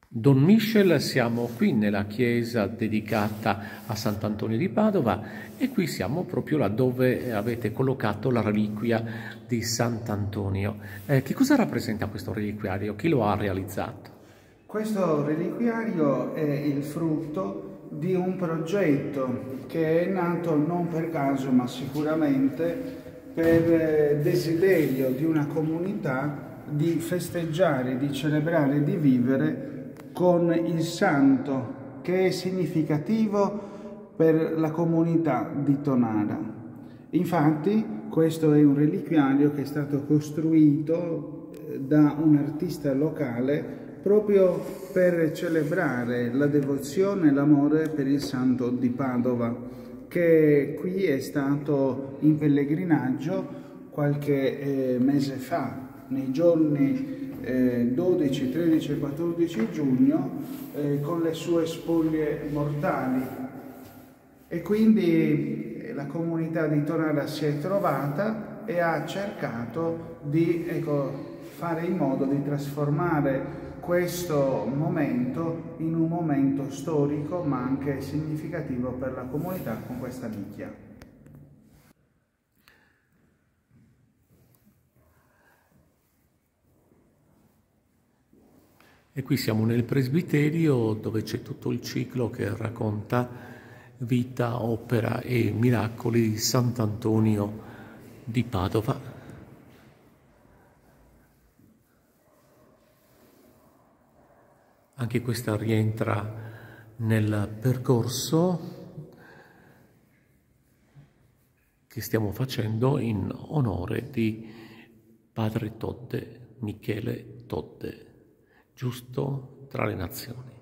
Don Michel, siamo qui nella chiesa dedicata a Sant'Antonio di Padova e qui siamo proprio là dove avete collocato la reliquia di Sant'Antonio. Che cosa rappresenta questo reliquiario? Chi lo ha realizzato? Questo reliquiario è il frutto di un progetto che è nato non per caso, ma sicuramente per desiderio di una comunità di festeggiare, di celebrare, di vivere con il santo che è significativo per la comunità di Tonara. Infatti questo è un reliquiario che è stato costruito da un artista locale proprio per celebrare la devozione e l'amore per il santo di Padova, che qui è stato in pellegrinaggio qualche mese fa, nei giorni 12, 13 e 14 giugno, con le sue spoglie mortali. E quindi la comunità di Tonara si è trovata e ha cercato di fare in modo di trasformare questo momento in un momento storico ma anche significativo per la comunità con questa nicchia. E qui siamo nel presbiterio dove c'è tutto il ciclo che racconta vita, opera e miracoli di Sant'Antonio di Padova. Anche questa rientra nel percorso che stiamo facendo in onore di Padre Todde, Michele Todde, giusto tra le nazioni.